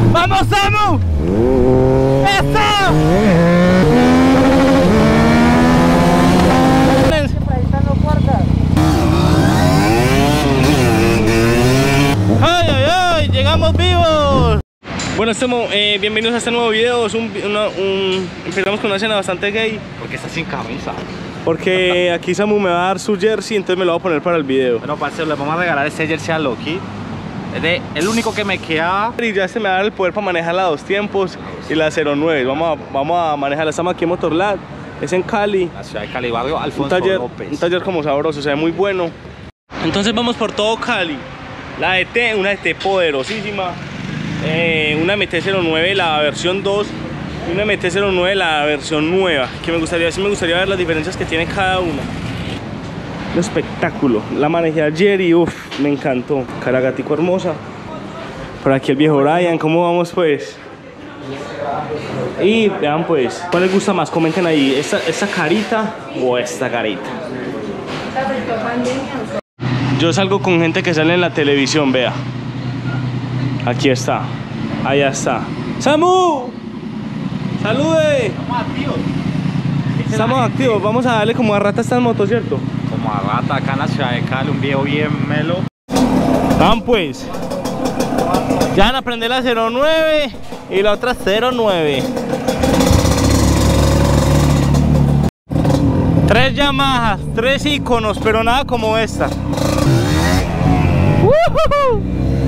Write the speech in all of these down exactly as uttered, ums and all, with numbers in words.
¡Vamos, Samu! ¡Eso! ¡Ay, ay, ay! ¡Llegamos vivos! Bueno, estamos, eh, bienvenidos a este nuevo video. Es un, una, un, empezamos con una escena bastante gay. Porque está sin camisa. Porque aquí Samu me va a dar su jersey, entonces me lo voy a poner para el video. Bueno, parce, le vamos a regalar este jersey a Loki. Es de, el único que me queda. Y ya se me da el poder para manejar la dos tiempos y la cero nueve. Vamos a, vamos a manejarla. Estamos aquí en Motorlad. Es en Cali. La ciudad de Cali, barrio Alfonso un taller, López. Un taller como sabroso, se ve muy bueno. Entonces vamos por todo Cali. La E T, una E T poderosísima. Eh, una M T cero nueve, la versión dos. Y una M T cero nueve, la versión nueva. Que me gustaría, sí me gustaría ver las diferencias que tiene cada una. Un espectáculo. La manejé ayer y uff, me encantó. Caragatico hermosa. Por aquí el viejo Brian. ¿Cómo vamos pues? Y vean pues, ¿cuál les gusta más? Comenten ahí, ¿esta, esta carita o esta carita? Yo salgo con gente que sale en la televisión, vea. Aquí está, allá está. ¡Samu! ¡Salude! Estamos activos. Estamos activos, vamos a darle como a rata a estas motos, ¿cierto? Como a rata acá en la ciudad de Cali, un viejo bien melo. Van pues. Ya van a prender la cero nueve y la otra cero nueve. Tres Yamahas, tres iconos, pero nada como esta. ¡Woohoo!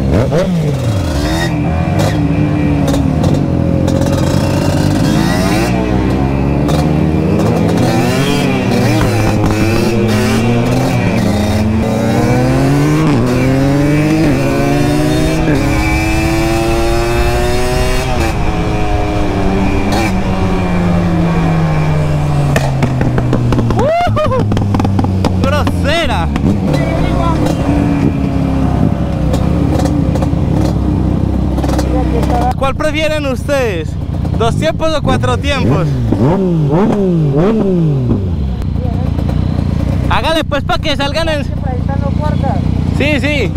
¡Grosera! ¿Cuál prefieren ustedes? ¿Dos tiempos o cuatro tiempos? Hágale pues para que salgan en... Sí, sí.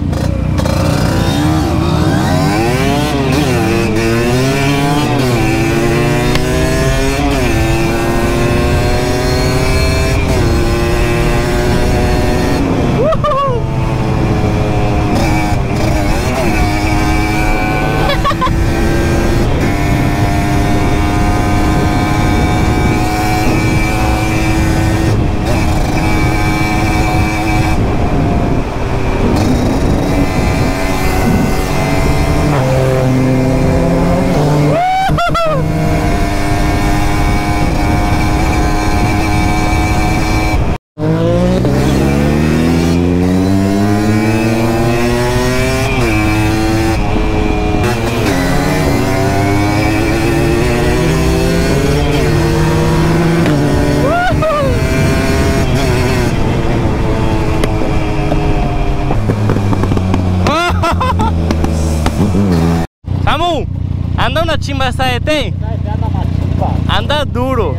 Samu, anda una chimba esta E T. Anda duro.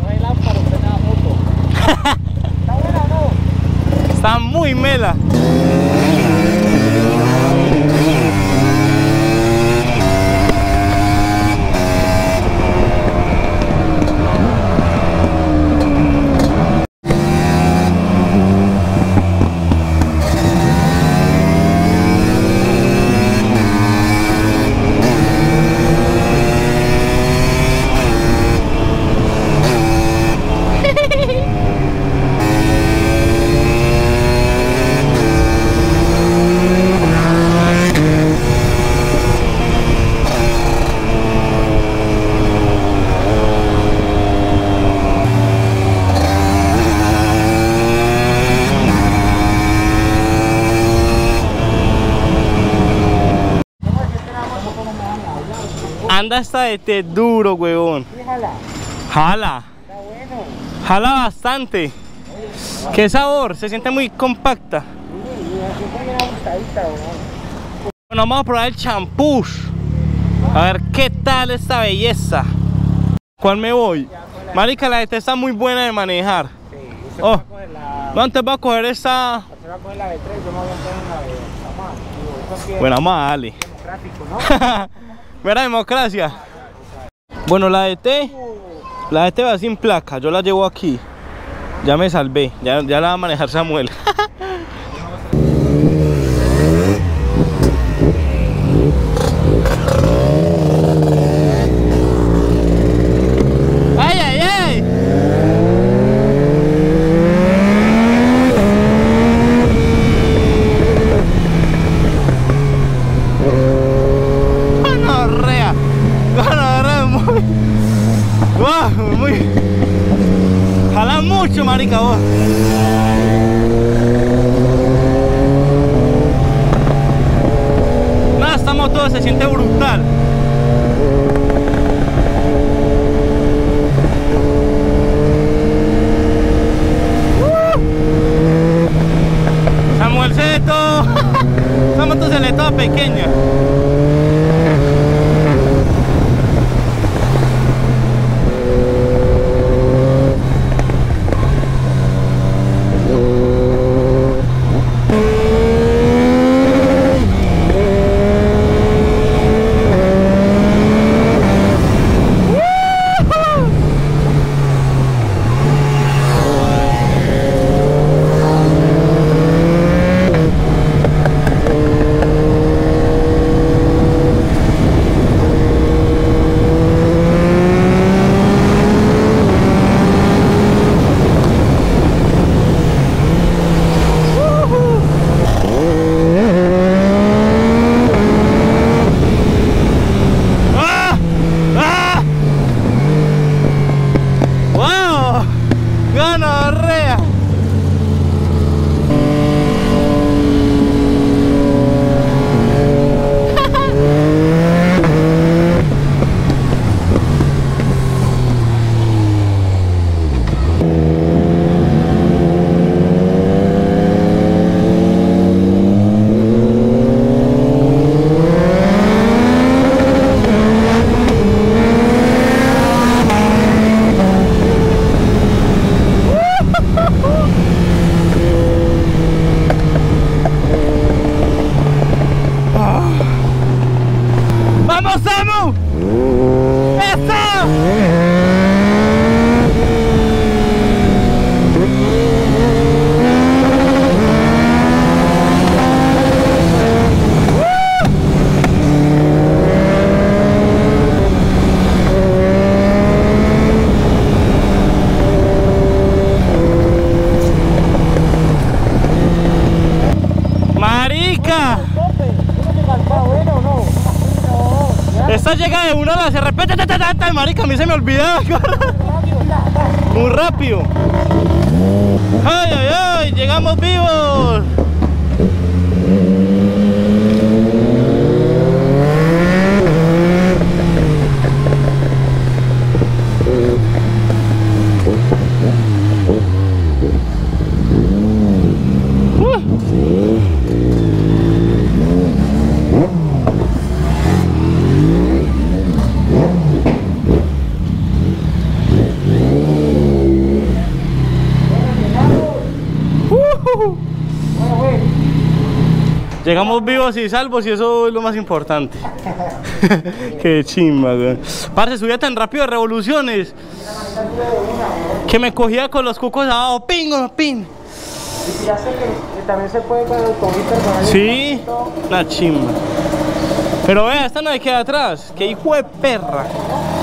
Está muy mela. Anda esta E T duro, huevón. Jala. Jala. Está bueno. Jala bastante. ¿Qué sabor? Se siente muy compacta. Bueno, vamos a probar el champús. A ver qué tal esta belleza. ¿Cuál me voy? Marica, la E T está muy buena de manejar. Sí, oh. No, antes va a coger esta. Se va a coger la B tres, yo me voy a poner la B dos. Bueno, vamos a darle. Democrático, ¿no? Mera democracia. Bueno, la D T, la D T va sin placa, yo la llevo aquí. Ya me salvé, ya, ya la va a manejar Samuel. ¡Ay, ay, ay! ¡Gonorrea! ¡Gonorrea! Muy... ¡Wow! Muy... ¡Jala mucho, marica, vos! Nada, esta moto se siente brutal. Samuel se ve todo. Esta moto se le ve toda pequeña. ¡Vamos, Samu! ¡Eso! ¡Marica! Esta llega de una, la se repite, ta, ta, ta, ta, marica, a mí se me olvidaba. Muy rápido. Ay, ay, ay, llegamos vivos. Llegamos vivos y salvos y eso es lo más importante. Qué chimba, güey. Parce, subía tan rápido de revoluciones que me cogía con los cucos abajo, ping, ping. Y fíjate que también se puede con el autobiter con el... Sí, una chimba. Pero vea, esta no hay que atrás, que hijo de perra.